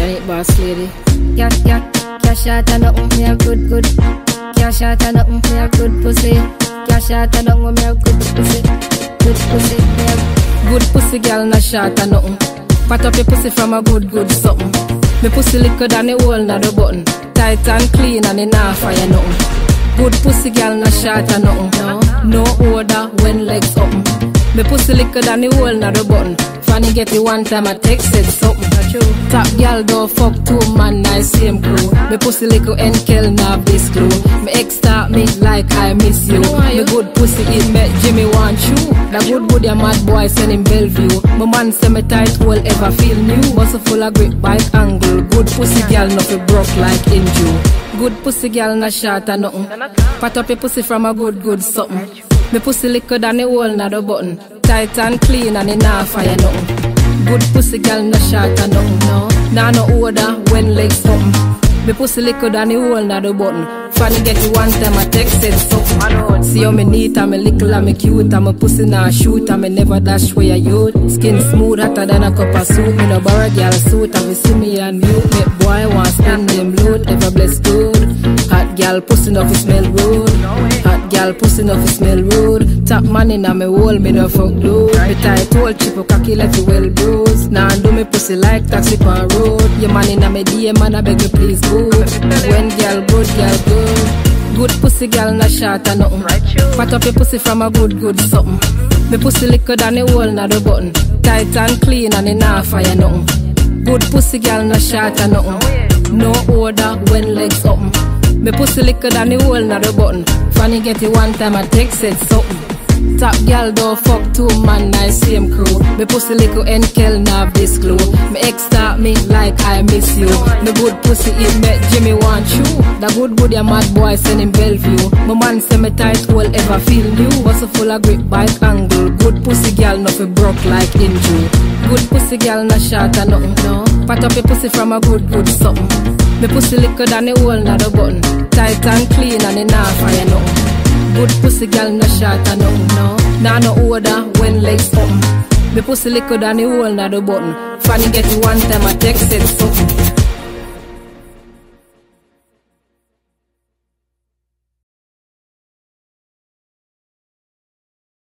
Janet Boss Lady. Cash out and nothing, me have good. Cash out and nothing, me have good pussy. Cash out and nothing, me have good pussy. Good pussy, me have good pussy, girl, no shot and nothing. Pat up your pussy from a good something. Me pussy liquor than the hole na the button. Tight and clean and it nah fire nothing. Good pussy, girl, no shot and nothing. No order when legs open. Me pussy liquor than the hole na the button. Fanny get it one time, I text it something. Top girl don't fuck two man, nice same crew. Me pussy little and kill now this clue. Me ex start me like I miss you. Me good pussy it make Jimmy want you. That good ya mad boy send him Bellevue. My man say me tight hole ever feel new. Muscle full of grip bike angle. Good pussy girl nothing broke like inju. Good pussy girl no shot or nothing. Pat up your pussy from a good something. Me pussy liquor than the hole na the button. Tight and clean and it nah fire nothing. Good pussy girl no shot or nothing. Nah no order when legs something. Me pussy liquor than the hole na the button. Fanny get it one time I text it something. See how me neat and me little and me cute and me pussy nah shoot and me never dash where you youth. Skin smooth hotter than a cup of soup. Me no borrow girl suit and me see me and mute. Make boy want spend them load. Ever bless good. Hot girl pussy no fi smell rude. Hot girl pussy no fi smell rude. Top man in a me hole me no fuck dude. Me tight hole chip up cocky left you well bruised. Nah do me pussy like taxi on road. Your man in a me DM man I beg you please good. When girl good girl good. Good pussy girl no shot or nothing. Pat up your pussy from a good something. Me pussy liquor than the hole na the button. Tight and clean and it nah fire nothing. Good pussy girl no shot or nothing. No order when legs open. Me pussy liquor than the hole na the button. Fanny get it one time I text it something. Top girl don't fuck two man, nice same crew. Me pussy little and kill nav this glue. Me ex start me like I miss you. Me good pussy it make Jimmy want you. The good ya mad boy send him Bellevue. My man say me tight hole ever feel new. Muscle full of grip bike angle. Good pussy girl nothing broke like inju. Good pussy girl no shot or nothing. No. Pat up your pussy from a good something. Me pussy liquor than the hole na the button. Tight and clean and it nah fire nothing. Good pussy girl no shot or nothing. Nah no order when legs open. Me pussy liquor than the hole na the button. Fanny get it one time I text it something.